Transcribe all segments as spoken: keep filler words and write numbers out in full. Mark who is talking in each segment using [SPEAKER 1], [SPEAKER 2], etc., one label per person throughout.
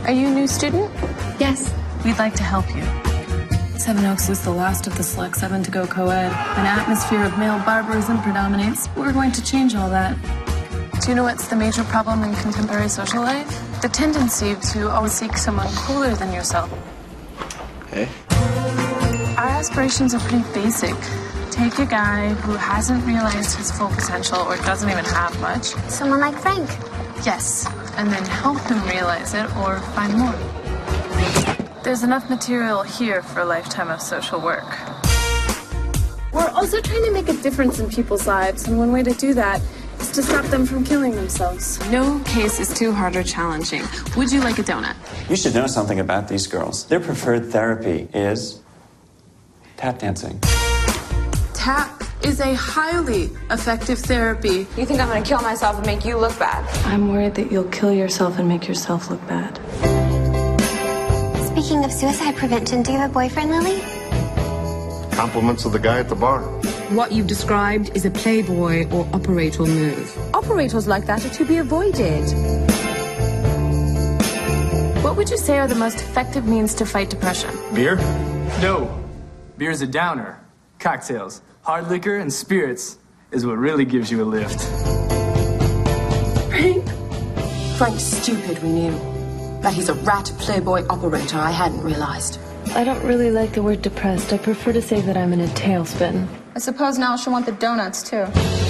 [SPEAKER 1] Are you a new student?
[SPEAKER 2] Yes.
[SPEAKER 1] We'd like to help you. Seven Oaks is the last of the Select Seven to go co-ed. An atmosphere of male barbarism predominates. We're going to change all that. Do you know what's the major problem in contemporary social life? The tendency to always seek someone cooler than yourself.
[SPEAKER 3] Hey.
[SPEAKER 1] Our aspirations are pretty basic. Take a guy who hasn't realized his full potential or doesn't even have much.
[SPEAKER 2] Someone like Frank.
[SPEAKER 1] Yes, and then help him realize it or find more. There's enough material here for a lifetime of social work. We're also trying to make a difference in people's lives, and one way to do that is to stop them from killing themselves. No case is too hard or challenging. Would you like a donut?
[SPEAKER 3] You should know something about these girls. Their preferred therapy is tap dancing.
[SPEAKER 1] Tap is a highly effective therapy.
[SPEAKER 4] You think I'm gonna kill myself and make you look bad?
[SPEAKER 1] I'm worried that you'll kill yourself and make yourself look bad.
[SPEAKER 2] Speaking of suicide prevention, do you have a boyfriend, Lily?
[SPEAKER 5] Compliments of the guy at the bar.
[SPEAKER 6] What you've described is a playboy or operator move.
[SPEAKER 4] Operators like that are to be avoided.
[SPEAKER 1] What would you say are the most effective means to fight depression?
[SPEAKER 7] Beer? No. Beer's a downer. Cocktails, hard liquor, and spirits is what really gives you a lift.
[SPEAKER 1] Frank?
[SPEAKER 8] Frank's stupid, we knew. But he's a rat playboy operator I hadn't realized.
[SPEAKER 1] I don't really like the word depressed. I prefer to say that I'm in a tailspin.
[SPEAKER 4] I suppose now she'll want the donuts, too.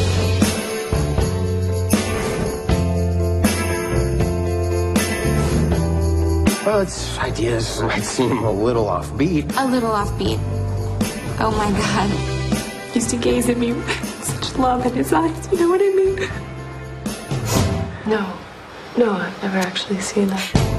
[SPEAKER 9] Well, its ideas might seem a little offbeat.
[SPEAKER 2] A little offbeat. Oh my God.
[SPEAKER 1] He used to gaze at me with such love in his eyes. You know what I mean? No. No, I've never actually seen that.